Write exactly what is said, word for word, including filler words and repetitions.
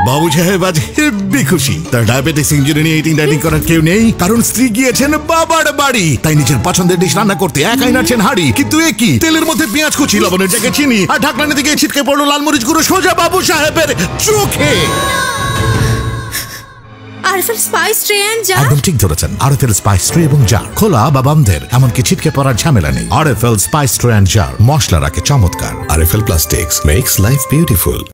বাবু সাহেব আজ হেব্বি খুশি। তার ডায়াবেটিস ইনজুরি নিয়ে ইটিং ডাইটিং করার কেউ নেই, কারণ স্ত্রী গিয়েছেন বাবার বাড়ি। তাই নিজের পছন্দের ডিশ রান্না করতে একাই নাড়ছেন হাড়ি। কিন্তু এ কি, তেলের মধ্যে পেঁয়াজ কুচি, লবণের জায়গায় চিনি, আর ঢাকনার দিকে ছিটকে পড়লো লাল মরিচ গুঁড়ো সোজা বাবু সাহেবের চোখে। RFL spice tray and jar. একদম ঠিক ধরেছেন, আরএফএল স্পাইস ট্রে এবং জার। খোলা বা বন্ধের এমনকি ছিটকে পড়ার ঝামেলা নেই। RFL spice tray and jar মশলা রাখে চমৎকার। RFL plastics makes life beautiful.